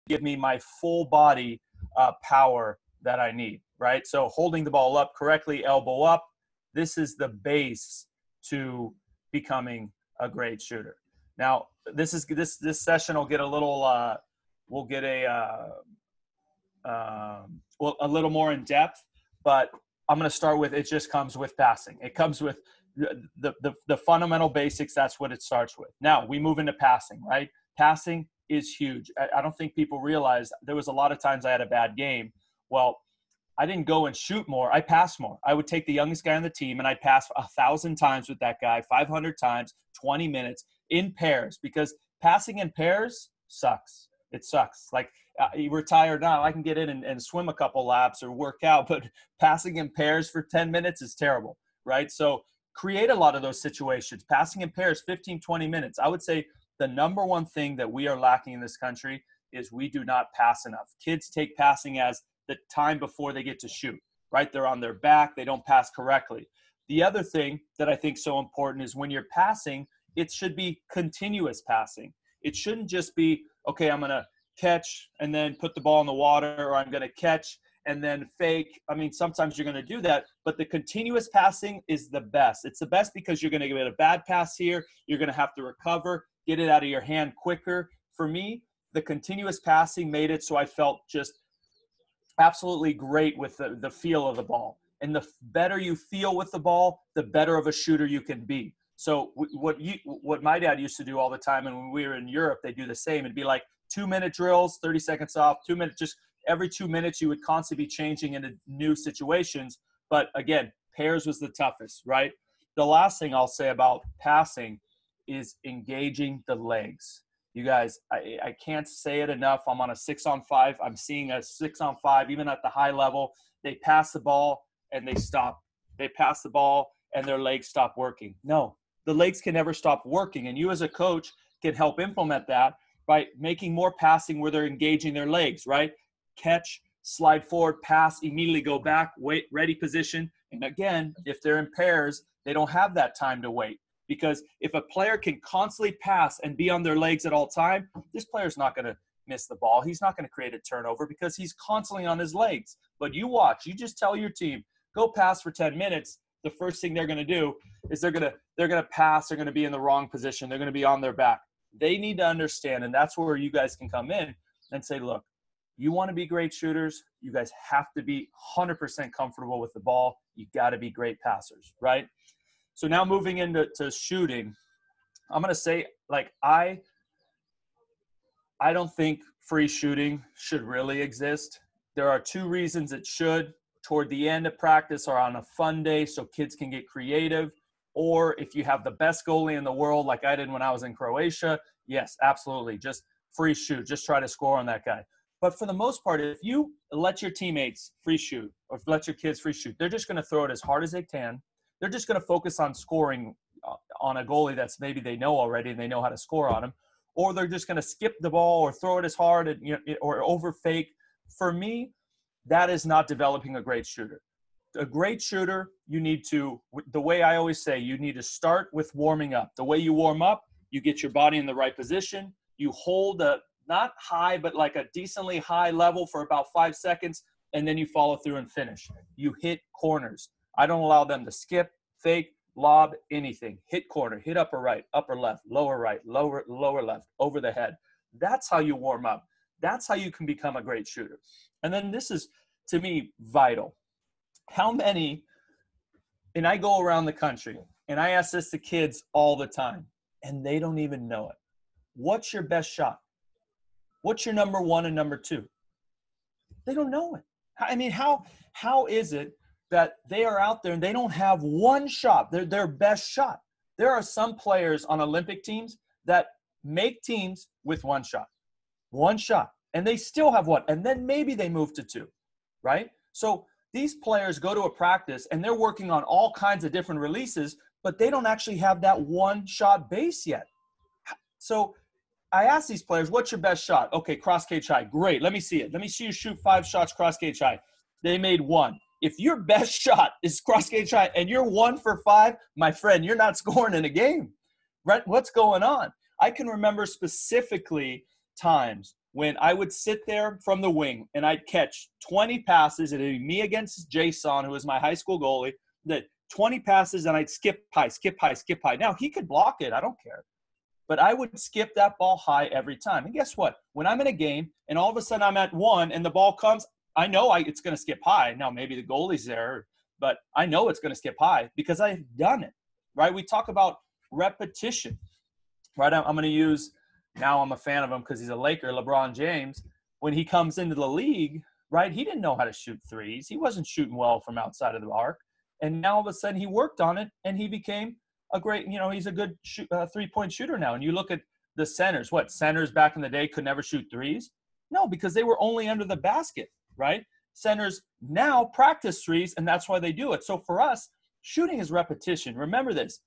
give me my full body power that I need, right? So holding the ball up correctly, elbow up, this is the base to becoming a great shooter. Now, this session will get a little we'll get a little more in depth, but I'm going to start with, it just comes with passing. It comes with the fundamental basics. That's what it starts with. Now we move into passing, right? Passing is huge. I don't think people realize there was a lot of times I had a bad game. Well, I didn't go and shoot more. I passed more. I would take the youngest guy on the team and I'd pass 1,000 times with that guy, 500 times, 20 minutes in pairs, because passing in pairs sucks. It sucks. Like, you're tired now, I can get in and swim a couple laps or work out, but passing in pairs for 10 minutes is terrible, right? So create a lot of those situations. Passing in pairs, 15, 20 minutes. I would say the number one thing that we are lacking in this country is we do not pass enough. Kids take passing as the time before they get to shoot, right? They're on their back. They don't pass correctly. The other thing that I think is so important is when you're passing, it should be continuous passing. It shouldn't just be, okay, I'm going to catch and then put the ball in the water, or I'm going to catch and then fake. I mean, sometimes you're going to do that, but the continuous passing is the best. It's the best because you're going to get a bad pass here. You're going to have to recover, get it out of your hand quicker. For me, the continuous passing made it so I felt just absolutely great with the feel of the ball. And the better you feel with the ball, the better of a shooter you can be. So what my dad used to do all the time, and when we were in Europe, they do the same. It'd be like 2-minute drills, 30 seconds off, 2 minutes, just every 2 minutes you would constantly be changing into new situations. But again, pairs was the toughest, right? The last thing I'll say about passing is engaging the legs. You guys, I can't say it enough. I'm on a 6-on-5. I'm seeing a 6-on-5, even at the high level. They pass the ball and they stop. They pass the ball and their legs stop working. No, the legs can never stop working. And you as a coach can help implement that by making more passing where they're engaging their legs, right? Catch, slide forward, pass, immediately go back, wait, ready position. And again, if they're in pairs, they don't have that time to wait. Because if a player can constantly pass and be on their legs at all time, this player's not going to miss the ball. He's not going to create a turnover because he's constantly on his legs. But you watch, you just tell your team, go pass for 10 minutes. The first thing they're going to do is they're going to pass. They're going to be in the wrong position. They're going to be on their back. They need to understand, and that's where you guys can come in and say, look, you want to be great shooters. You guys have to be 100% comfortable with the ball. You got to be great passers, right? So now moving into shooting, I'm going to say, like, I don't think free shooting should really exist. There are 2 reasons it should. Toward the end of practice or on a fun day so kids can get creative. Or if you have the best goalie in the world like I did when I was in Croatia, yes, absolutely. Just free shoot. Just try to score on that guy. But for the most part, if you let your teammates free shoot or let your kids free shoot, they're just going to throw it as hard as they can. They're just going to focus on scoring on a goalie that's maybe they know already and they know how to score on him. Or they're just going to skip the ball or throw it as hard and, or over fake. For me, that is not developing a great shooter. A great shooter, you need to, the way I always say, you need to start with warming up. The way you warm up, you get your body in the right position. You hold a, not high, but like a decently high level for about 5 seconds, and then you follow through and finish. You hit corners. I don't allow them to skip, fake, lob, anything. Hit corner, hit upper right, upper left, lower, lower left, over the head. That's how you warm up. That's how you can become a great shooter. And then this is, to me, vital. How many, and I go around the country, and I ask this to kids all the time, and they don't even know it. What's your best shot? What's your number 1 and number 2? They don't know it. I mean, how is it that they are out there and they don't have one shot, their best shot? There are some players on Olympic teams that make teams with one shot, and they still have one, and then maybe they move to 2, right? So these players go to a practice and they're working on all kinds of different releases, but they don't actually have that one shot base yet. So I ask these players, what's your best shot? Okay, cross cage high. Great. Let me see it. Let me see you shoot 5 shots cross cage high. They made 1. If your best shot is cross cage high and you're 1 for 5, my friend, you're not scoring in a game, right? What's going on? I can remember specifically times when I would sit there from the wing and I'd catch 20 passes, and it'd be me against Jason, who was my high school goalie, that 20 passes, and I'd skip high, skip high, skip high. Now, he could block it. I don't care. But I would skip that ball high every time. And guess what? When I'm in a game and all of a sudden I'm at 1 and the ball comes, I know it's going to skip high. Now, maybe the goalie's there, but I know it's going to skip high because I've done it, right? We talk about repetition, right? I'm going to use – now I'm a fan of him because he's a Laker, LeBron James. When he comes into the league, right, he didn't know how to shoot threes. He wasn't shooting well from outside of the arc. And now all of a sudden he worked on it and he became a great, he's a good three-point shooter now. And you look at the centers. What, centers back in the day could never shoot threes? No, because they were only under the basket, right? Centers now practice threes, and that's why they do it. So for us, shooting is repetition. Remember this.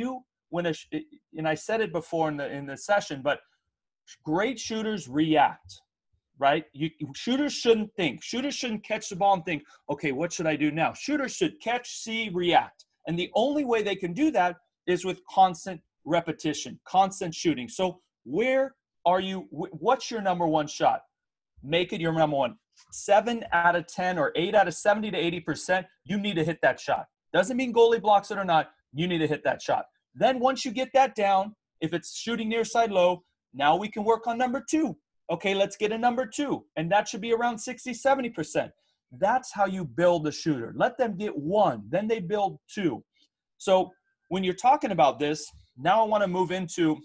And I said it before in the session, but great shooters react, right? Shooters shouldn't think. Shooters shouldn't catch the ball and think, okay, what should I do now? Shooters should catch, see, react. And the only way they can do that is with constant repetition, constant shooting. So where are you? What's your number one shot? Make it your number one. 7 out of 10 or 8 out of 70 to 80%, you need to hit that shot. Doesn't mean goalie blocks it or not. You need to hit that shot. Then once you get that down, if it's shooting near side low, now we can work on number 2. Okay, let's get a number 2. And that should be around 60, 70%. That's how you build a shooter. Let them get 1, then they build 2. So when you're talking about this, now I want to move into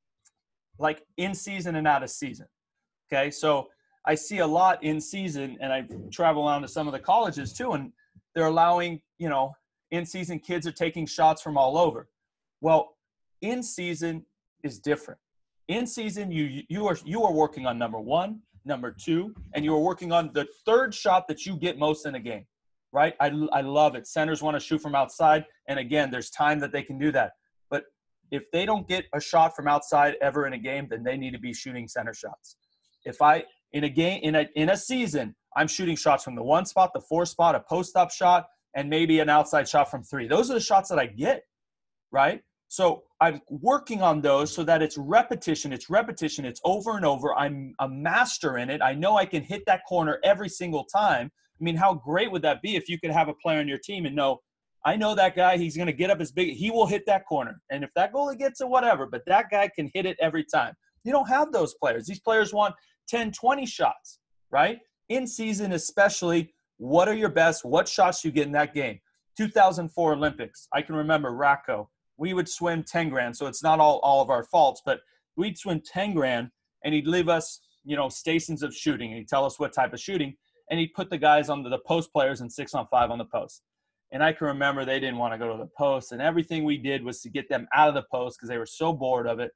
like in season and out of season. Okay, so I see a lot in season, and I travel around to some of the colleges too, and they're allowing, in season kids are taking shots from all over. Well, in season is different. In season, you are working on number 1, number 2, and you are working on the 3rd shot that you get most in a game, right? I love it. Centers want to shoot from outside, and again, there's time that they can do that. But if they don't get a shot from outside ever in a game, then they need to be shooting center shots. If in a game, in a season, I'm shooting shots from the 1 spot, the 4 spot, a post-up shot, and maybe an outside shot from 3. Those are the shots that I get, right? So I'm working on those so that it's repetition, it's over and over. I'm a master in it. I know I can hit that corner every single time. I mean, how great would that be if you could have a player on your team and know, I know that guy, he's going to get up as big, he will hit that corner. And if that goalie gets it, whatever, but that guy can hit it every time. You don't have those players. These players want 10, 20 shots, right? In season especially, what are your best? What shots you get in that game? 2004 Olympics. I can remember Racco. We would swim 10 grand, so it's not all of our faults, but we'd swim 10 grand, and he'd leave us, stations of shooting, and he'd tell us what type of shooting, and he'd put the guys on the post players and 6-on-5 on the post. And I can remember they didn't want to go to the post, and everything we did was to get them out of the post because they were so bored of it.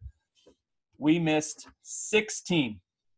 We missed 16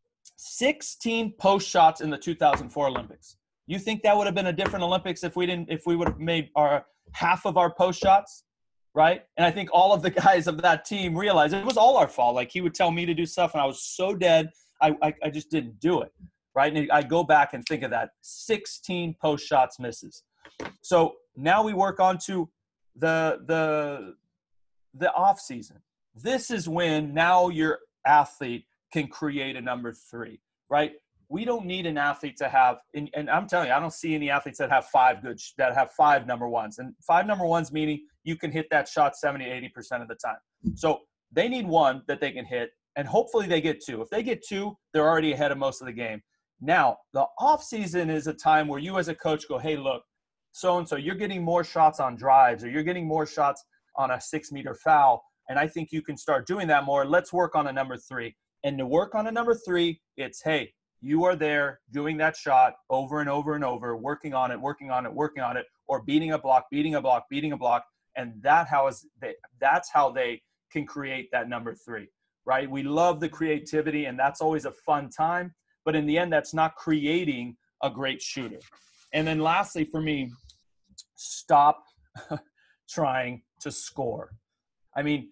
post shots in the 2004 Olympics. You think that would have been a different Olympics if we would have made half of our post shots? Right? And I think all of the guys of that team realized it was all our fault. Like, he would tell me to do stuff, and I was so dead, I just didn't do it, right? And I go back and think of that. 16 post shots misses. So now we work on to the off season. This is when now your athlete can create a number 3, right? We don't need an athlete to have, and I'm telling you, I don't see any athletes that have 5 number 1s. And 5 number 1s meaning you can hit that shot 70, 80% of the time. So they need 1 that they can hit, and hopefully they get 2. If they get 2, they're already ahead of most of the game. Now, the off season is a time where you as a coach go, hey, look, so-and-so, you're getting more shots on drives, or you're getting more shots on a 6-meter foul, and I think you can start doing that more. Let's work on a number 3. And to work on a number 3, it's, hey, you are there doing that shot over and over and over, working on it, or beating a block. And that's how they can create that number 3, right? We love the creativity, and that's always a fun time. But in the end, that's not creating a great shooter. And then lastly, for me, stop trying to score. I mean,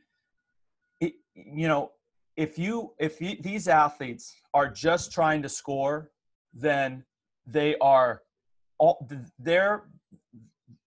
if these athletes are just trying to score, then they are all their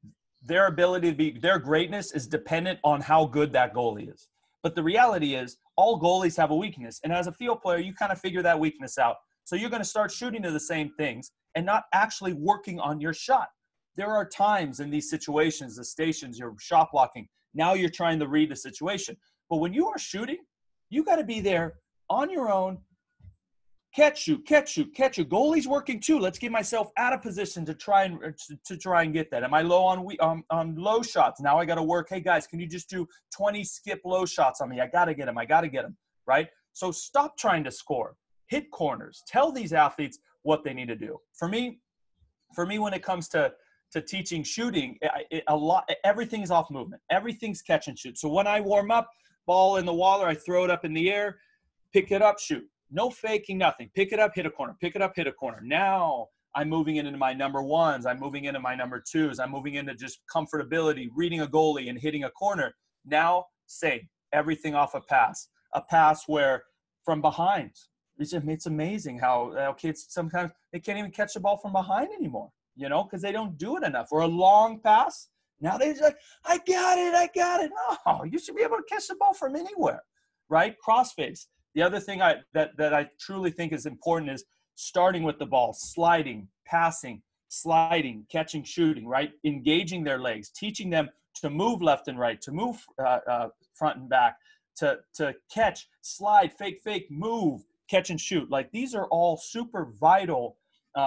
ability to be, their greatness is dependent on how good that goalie is. But the reality is, all goalies have a weakness. And as a field player, you kind of figure that weakness out. So you're going to start shooting to the same things and not actually working on your shot. There are times in these situations, the stations, you're shot blocking. Now you're trying to read the situation. But when you are shooting, you got to be there on your own. Catch, shoot, catch, shoot, catch. Your goalie's working too. Let's get myself out of position to try and get that. Am I low on low shots? Now I got to work. Hey guys, can you just do 20 skip low shots on me? I got to get them. Right? So stop trying to score. Hit corners. Tell these athletes what they need to do. For me, when it comes to teaching shooting, everything's off movement. Everything's catch and shoot. So when I warm up, ball in the water, I throw it up in the air, pick it up, shoot. No faking, nothing. Pick it up, hit a corner. Pick it up, hit a corner. Now I'm moving into my number ones. I'm moving into my number twos. I'm moving into just comfortability, reading a goalie and hitting a corner. Now, same. Everything off a pass. A pass where from behind. It's amazing how kids sometimes, they can't even catch the ball from behind anymore, because they don't do it enough. Or a long pass. Now they're just like, I got it. No, you should be able to catch the ball from anywhere, right? Crossface. The other thing that I truly think is important is starting with the ball, sliding, passing, sliding, catching, shooting, right? Engaging their legs, teaching them to move left and right, to move front and back, to catch, slide, fake, move, catch and shoot. Like these are all super vital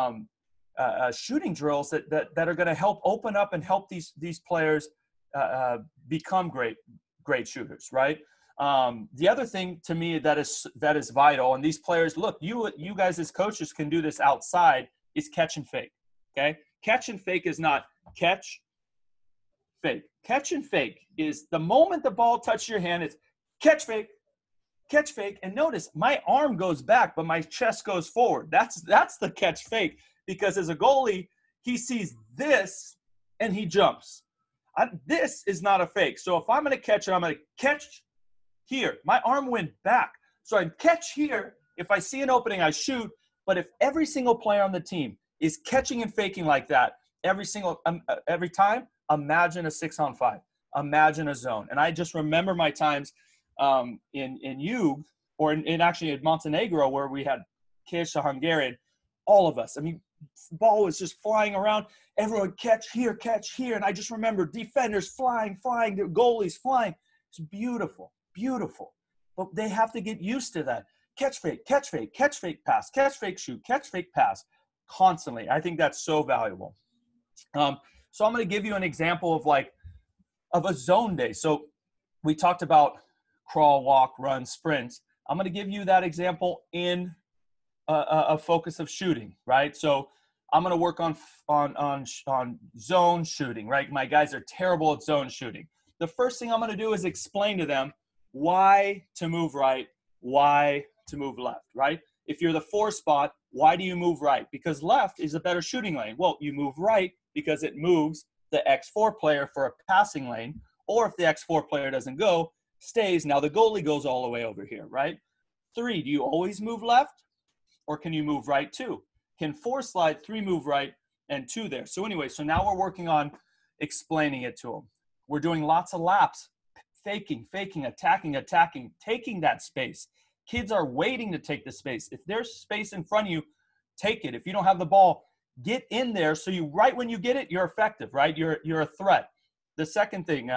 shooting drills that are going to help open up and help these players become great shooters, right? The other thing to me that is vital, and these players, look, you guys as coaches can do this outside, is catch and fake. Okay, catch and fake is not catch, fake. Catch and fake is the moment the ball touches your hand, it's catch, fake, and notice my arm goes back, but my chest goes forward. That's the catch fake, because as a goalie, he sees this and he jumps. This is not a fake. So if I'm going to catch it, I'm going to catch here. My arm went back. So I catch here. If I see an opening, I shoot. But if every single player on the team is catching and faking like that every time, imagine a 6-on-5. Imagine a zone. And I just remember my times in Jug, or actually in Montenegro, where we had Kesha Hungarian, all of us. I mean, ball was just flying around. Everyone catch here. And I just remember defenders flying, their goalies flying. It's beautiful. But they have to get used to that. Catch fake, pass, catch fake, shoot, catch fake, pass constantly. I think that's so valuable. So I'm going to give you an example of a zone day. So we talked about crawl, walk, run, sprint. I'm going to give you that example in a focus of shooting, right? So I'm going to work on zone shooting, right? My guys are terrible at zone shooting. The first thing I'm going to do is explain to them why to move right, why to move left, right? If you're the 4 spot, why do you move right? Because left is a better shooting lane. Well, you move right because it moves the X4 player for a passing lane, or if the X4 player doesn't go, stays. Now the goalie goes all the way over here, right? 3, do you always move left, or can you move right too? Can 4 slide, 3 move right, and 2 there? So anyway, so now we're working on explaining it to them. We're doing lots of laps, faking, attacking, taking that space. Kids are waiting to take the space. If there's space in front of you, take it. If you don't have the ball, get in there so you, right when you get it, you're effective, right? You're a threat. The second thing,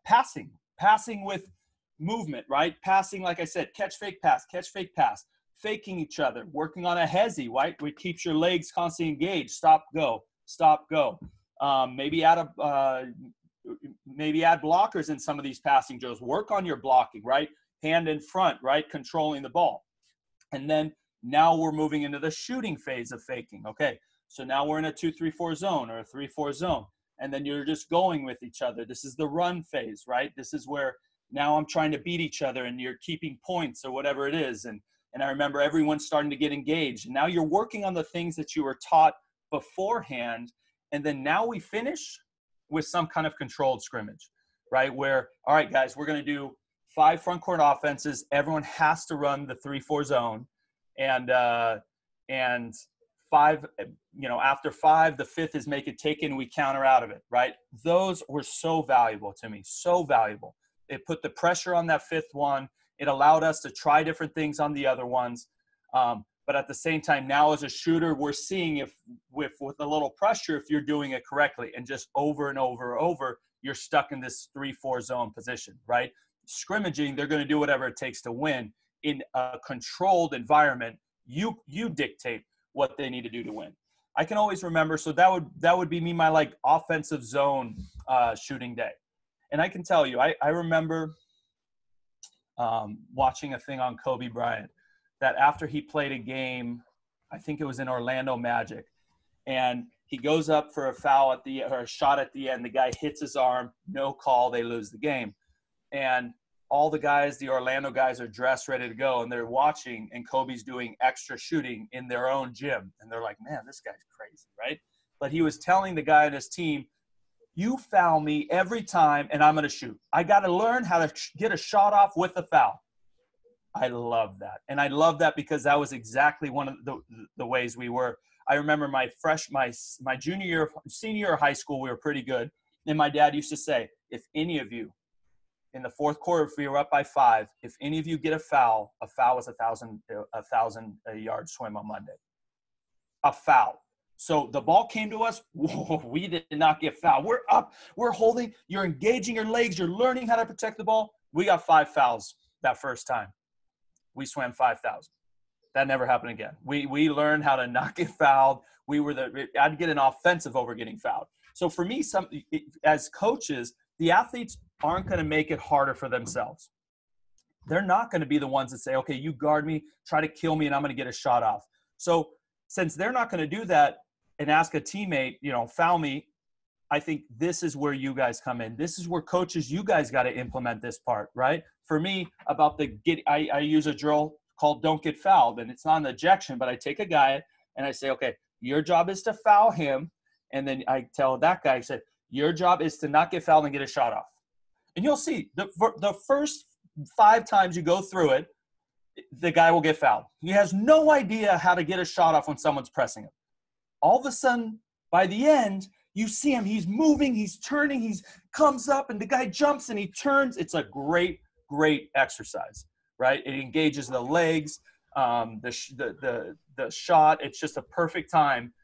passing with movement, right? Passing, like I said, catch, fake, pass, faking each other, working on a hezi, right? Which keeps your legs constantly engaged. Stop, go. Maybe add blockers in some of these passing drills. Work on your blocking, right? Hand in front, right? Controlling the ball. And then now we're moving into the shooting phase of faking. Okay, so now we're in a 2-3-4 zone or a 3-4 zone. And then you're just going with each other. This is the run phase, right? This is where now I'm trying to beat each other and you're keeping points or whatever it is. And I remember everyone starting to get engaged. And now you're working on the things that you were taught beforehand. And then now we finish with some kind of controlled scrimmage, right? Where, all right, guys, we're going to do 5 front court offenses. Everyone has to run the 3-4 zone. And 5, after 5, the 5th is make it take it and we counter out of it, right? Those were so valuable to me, so valuable. It put the pressure on that 5th one. It allowed us to try different things on the other ones. But at the same time, now as a shooter, we're seeing if with a little pressure, if you're doing it correctly, and just over and over and over, you're stuck in this 3-4 zone position, right? Scrimmaging, they're going to do whatever it takes to win. In a controlled environment, you dictate what they need to do to win. I can always remember, so that would be me, my like offensive zone shooting day. And I can tell you, I remember watching a thing on Kobe Bryant, that after he played a game, I think it was in Orlando Magic, and he goes up for a foul or a shot at the end. The guy hits his arm, no call, they lose the game. And all the guys, the Orlando guys, are dressed, ready to go, and they're watching, and Kobe's doing extra shooting in their own gym. And they're like, man, this guy's crazy, right? But he was telling the guy on his team, you foul me every time, and I'm going to shoot. I got to learn how to get a shot off with a foul. I love that. And I love that because that was exactly one of the ways we were. I remember my senior year of high school, we were pretty good. And my dad used to say, if any of you in the fourth quarter, if we were up by 5, if any of you get a foul is a 1,000-yard swim on Monday. A foul. So the ball came to us. Whoa, we did not get fouled. We're up. We're holding. You're engaging your legs. You're learning how to protect the ball. We got 5 fouls that first time. We swam 5,000. That never happened again. We learned how to not get fouled. I'd get an offensive over getting fouled. So for me, as coaches, the athletes aren't going to make it harder for themselves. They're not going to be the ones that say, okay, you guard me, try to kill me, and I'm going to get a shot off. So since they're not going to do that and ask a teammate, foul me, I think this is where you guys come in. This is where coaches, you guys got to implement this part, right? For me, about I use a drill called don't get fouled, and it's not an ejection, but I take a guy and I say, okay, your job is to foul him. And then I tell that guy, I said, your job is to not get fouled and get a shot off. And you'll see the first 5 times you go through it, the guy will get fouled. He has no idea how to get a shot off when someone's pressing him. All of a sudden, by the end, you see him. He's moving. He's turning. He comes up, and the guy jumps, and he turns. It's a great, great exercise, right? It engages the legs, the shot. It's just a perfect time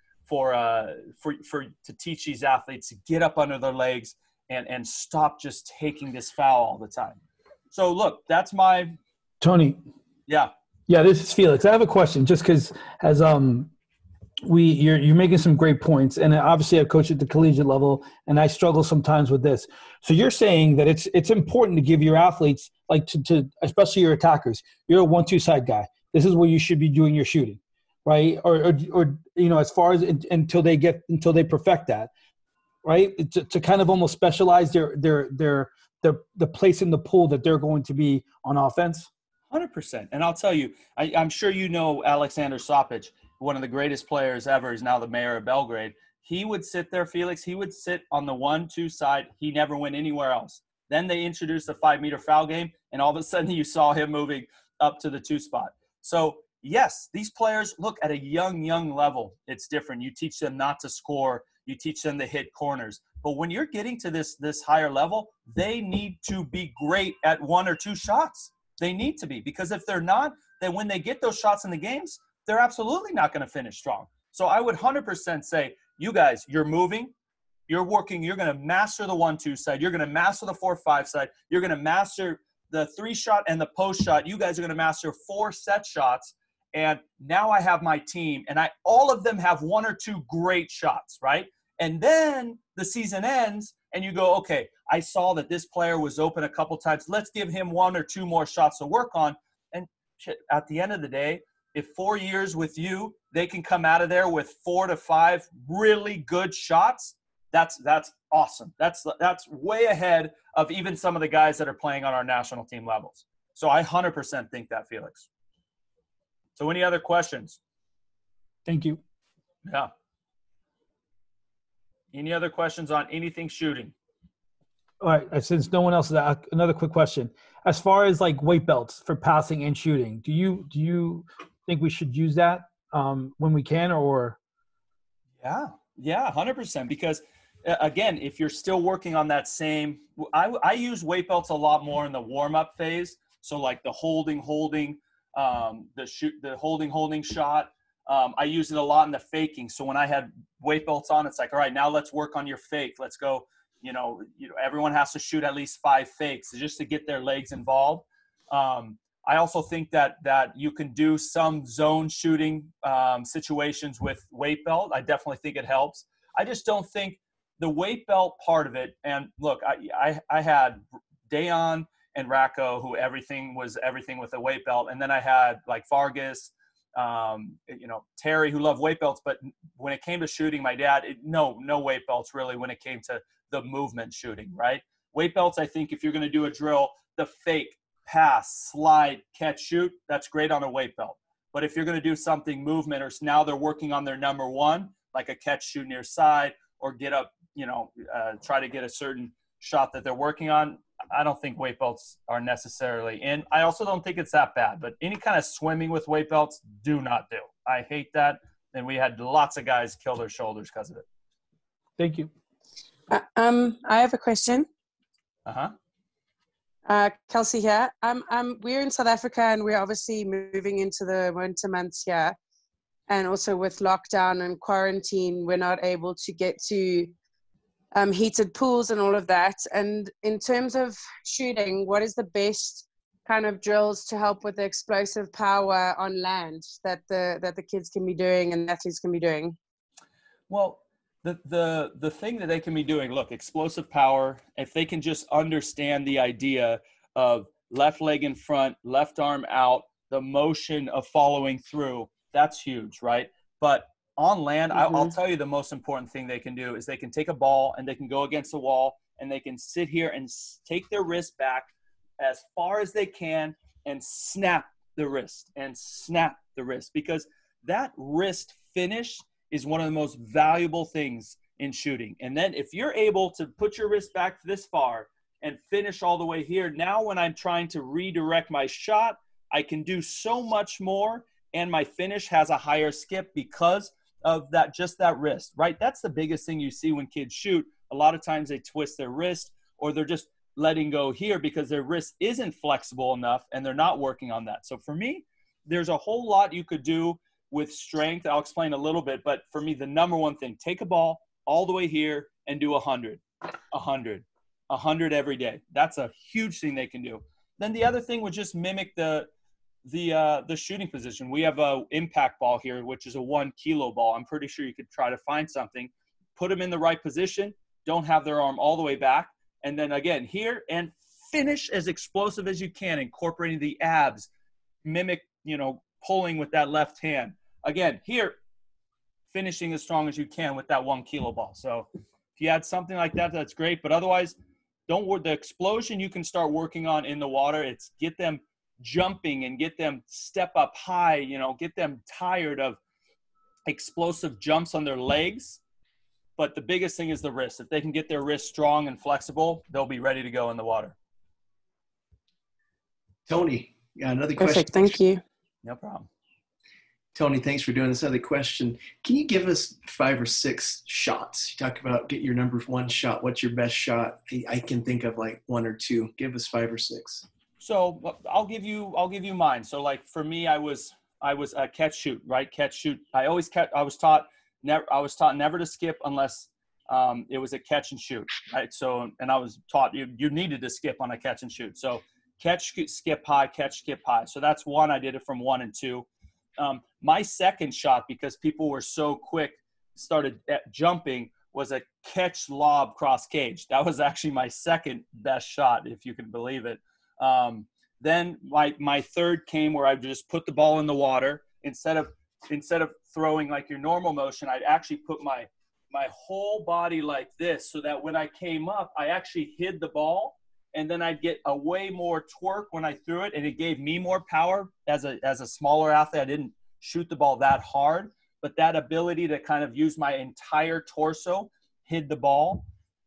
to teach these athletes to get up under their legs and stop just taking this foul all the time. So look, that's my Tony. Yeah. Yeah, this is Felix. I have a question, just because as you're making some great points, and obviously I coach at the collegiate level, and I struggle sometimes with this. So you're saying that it's important to give your athletes, like to especially your attackers, you're a 1-2 side guy. This is where you should be doing your shooting, right? Or as far as until they perfect that, right? To kind of almost specialize the place in the pool that they're going to be on offense. 100%. And I'll tell you, I'm sure you know Alexander Sopic, one of the greatest players ever. He's now the mayor of Belgrade. He would sit there, Felix. He would sit on the 1-2 side. He never went anywhere else. Then they introduced the 5-meter foul game, and all of a sudden you saw him moving up to the 2 spot. So, yes, these players, look, at a young level, it's different. You teach them not to score. You teach them to hit corners. But when you're getting to this higher level, they need to be great at 1 or 2 shots. They need to be, because if they're not, then when they get those shots in the games, they're absolutely not going to finish strong. So I would 100% say, you guys, you're moving, you're working, you're going to master the 1-2 side, you're going to master the 4-5 side, you're going to master the 3 shot and the post shot. You guys are going to master 4 set shots. And now I have my team, and all of them have 1 or 2 great shots, right? And then the season ends, and you go, okay, I saw that this player was open a couple times. Let's give him 1 or 2 more shots to work on. And at the end of the day, if 4 years with you, they can come out of there with 4 to 5 really good shots, that's awesome. That's way ahead of even some of the guys that are playing on our national team levels. So I 100% think that, Felix. So any other questions? Thank you. Yeah. Any other questions on anything shooting? All right. Since no one else is another quick question. As far as like weight belts for passing and shooting, do you think we should use that when we can, or? Yeah, 100%. Because again, if you're still working on that same, I use weight belts a lot more in the warm-up phase, So like the holding, the holding shot. I use it a lot in the faking. So when I had weight belts on, it's like, all right, now let's work on your fake. Let's go. Everyone has to shoot at least 5 fakes just to get their legs involved. I also think that you can do some zone shooting situations with weight belt. I definitely think it helps. I just don't think the weight belt part of it. And look, I had Dayon and Racco, who everything was everything with a weight belt, and then I had like Vargas, Terry, who loved weight belts. But when it came to shooting, my dad, no weight belts really when it came to the movement shooting, right? Weight belts, I think if you're going to do a drill, the fake, pass, slide, catch, shoot, that's great on a weight belt. But if you're going to do something movement, or now they're working on their number one, like a catch, shoot near side, or get up, try to get a certain shot that they're working on, I don't think weight belts are necessarily in. I also don't think it's that bad, but any kind of swimming with weight belts, do not do. I hate that. And we had lots of guys kill their shoulders because of it. Thank you. I have a question. Kelsey here. We're in South Africa, and we're obviously moving into the winter months here. And also with lockdown and quarantine, we're not able to get to heated pools and all of that. And in terms of shooting, what is the best kind of drills to help with the explosive power on land that the kids can be doing and athletes can be doing? Well, the thing that they can be doing, look, explosive power, if they can just understand the idea of left leg in front, left arm out, the motion of following through, that's huge, right? But on land, I'll tell you the most important thing they can do is they can take a ball and they can go against the wall and they can sit here and take their wrist back as far as they can and snap the wrist because that wrist finish is one of the most valuable things in shooting. And then if you're able to put your wrist back this far and finish all the way here, now when I'm trying to redirect my shot, I can do so much more, and my finish has a higher skip because of that, just that wrist, right? That's the biggest thing you see when kids shoot. A lot of times they twist their wrist, or they're just letting go here because their wrist isn't flexible enough and they're not working on that. So for me, there's a whole lot you could do with strength. I'll explain a little bit, but for me, the number one thing, take a ball all the way here and do 100 every day. That's a huge thing they can do. Then the other thing would just mimic the shooting position. We have a impact ball here, which is a 1 kilo ball. I'm pretty sure you could try to find something, put them in the right position, don't have their arm all the way back. And then again, here, and finish as explosive as you can, incorporating the abs, mimic, pulling with that left hand. Again, here, finishing as strong as you can with that 1 kilo ball. So if you had something like that, that's great. But otherwise, don't worry. The explosion you can start working on in the water. It's get them jumping and get them step up high, get them tired of explosive jumps on their legs. But the biggest thing is the wrist. If they can get their wrist strong and flexible, they'll be ready to go in the water. Tony, another Perfect. question. Thank you. No problem. Tony, thanks for doing this. Other question. Can you give us 5 or 6 shots? You talk about get your number 1 shot. What's your best shot? I can think of like 1 or 2. Give us 5 or 6. So I'll give you mine. So like for me, I was a catch shoot, right? Catch shoot. I was taught never to skip unless it was a catch and shoot, right? So, and I was taught you needed to skip on a catch and shoot. So catch, skip high, catch, skip high. So that's one. I did it from 1 and 2. My second shot, because people were so quick, started jumping, was a catch lob cross cage. That was actually my second best shot, if you can believe it. Then my third came where I just put the ball in the water. Instead of throwing like your normal motion, I'd actually put my whole body like this, so that when I came up, I actually hid the ball, and then I'd get a way more torque when I threw it, and it gave me more power. As a smaller athlete, I didn't shoot the ball that hard, but that ability to kind of use my entire torso hid the ball.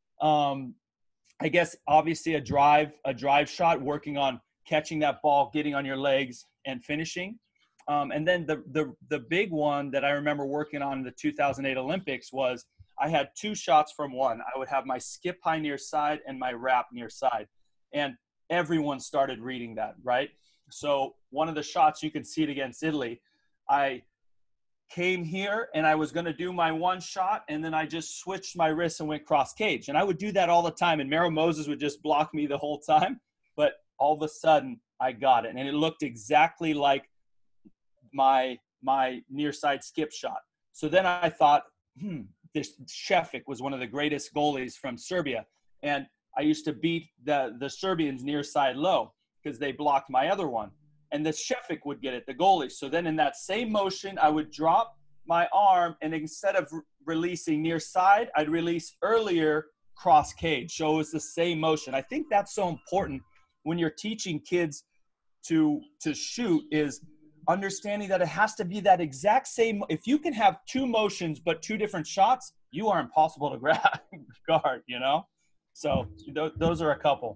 I guess obviously a drive shot, working on catching that ball, getting on your legs, and finishing. And then the big one that I remember working on in the 2008 Olympics was I had 2 shots from 1. I would have my skip high near side and my wrap near side. And everyone started reading that, right? So one of the shots, you can see it against Italy. I came here and I was going to do my one shot, and then I just switched my wrist and went cross cage. And I would do that all the time. And Mero Moses would just block me the whole time. But all of a sudden I got it. And it looked exactly like my near side skip shot. So then I thought, this Shefik was one of the greatest goalies from Serbia. And I used to beat the Serbians near side low because they blocked my other one. And the Shefik would get it, the goalie. So then in that same motion, I would drop my arm, and instead of releasing near side, I'd release earlier cross cage. So it was the same motion. I think that's so important when you're teaching kids to shoot, is understanding that it has to be that exact same. If you can have two motions but two different shots, you are impossible to guard, you know? So those are a couple.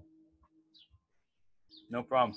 No problem.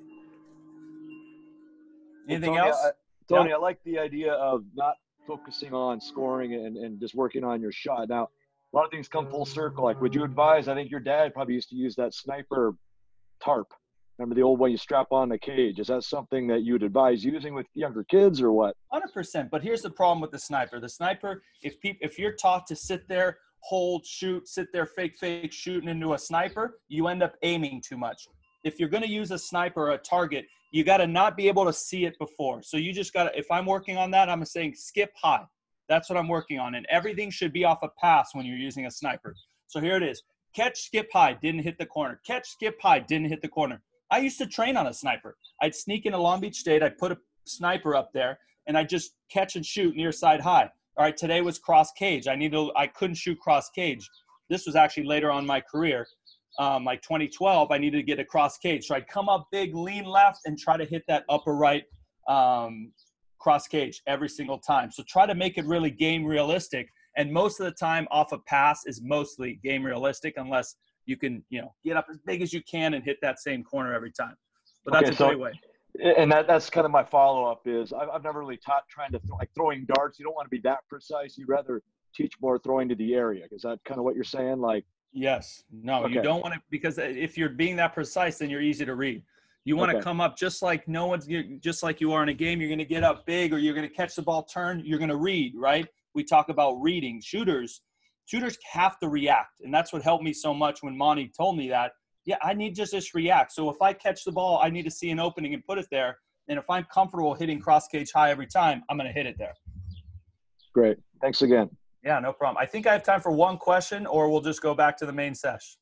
Anything Tony, else? Tony, I like the idea of not focusing on scoring and just working on your shot. Now, a lot of things come full circle. Like, would you advise, I think your dad probably used to use that sniper tarp. Remember the old one you strap on the cage? Is that something that you would advise using with younger kids or what? 100%. But here's the problem with the sniper. The sniper, if you're taught to sit there, hold, shoot, sit there, fake shooting into a sniper, you end up aiming too much. If you're going to use a sniper or a target, you got to not be able to see it before. So you just got to, if I'm working on that, I'm saying skip high. That's what I'm working on. And everything should be off a pass when you're using a sniper. So here it is. Catch, skip high, didn't hit the corner. Catch, skip high, didn't hit the corner. I used to train on a sniper. I'd sneak into Long Beach State. I'd put a sniper up there, and I'd just catch and shoot near side high. All right, today was cross cage. I couldn't shoot cross cage. This was actually later on in my career. Like 2012, I needed to get a cross cage. So I'd come up big, lean left, and try to hit that upper right cross cage every single time. So try to make it really game realistic. And most of the time off a pass is mostly game realistic, unless you can, get up as big as you can and hit that same corner every time. But that's a great way. And that's kind of my follow-up is I've never really taught trying to throwing darts. You don't want to be that precise. You'd rather teach more throwing to the area. Is that kind of what you're saying? Like, yes. No, okay. You don't want to, because if you're being that precise, then you're easy to read. You want to come up just like just like you are in a game. You're going to get up big, or you're going to catch the ball, turn. You're going to read, right? We talk about reading. Shooters have to react. And that's what helped me so much when Monty told me that. Yeah, I need just react. So if I catch the ball, I need to see an opening and put it there. And if I'm comfortable hitting cross cage high every time, I'm going to hit it there. Great. Thanks again. Yeah, no problem. I think I have time for one question, or we'll just go back to the main sesh.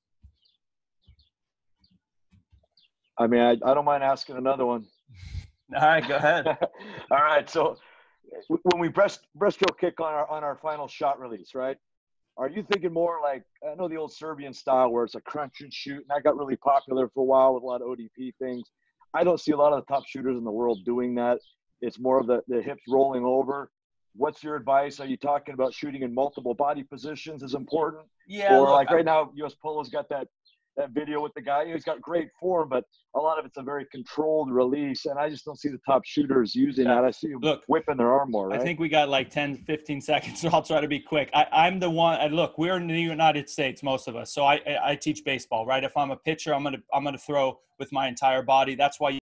I mean, I don't mind asking another one. All right, go ahead. All right. So when we breaststroke kick on our final shot release, right? Are you thinking more like, I know the old Serbian style where it's a crunch and shoot, and that got really popular for a while with a lot of ODP things. I don't see a lot of the top shooters in the world doing that. It's more of the hips rolling over. What's your advice? Are you talking about shooting in multiple body positions is important? Yeah. Or like right now, US Polo's got that video with the guy. He's got great form, but a lot of it's a very controlled release, and I just don't see the top shooters using that. I see them whipping their arm more, right? I think we got like 10, 15 seconds, so I'll try to be quick. I'm the one – look, we're in the United States, most of us, so I teach baseball, right? If I'm a pitcher, I'm gonna throw with my entire body. That's why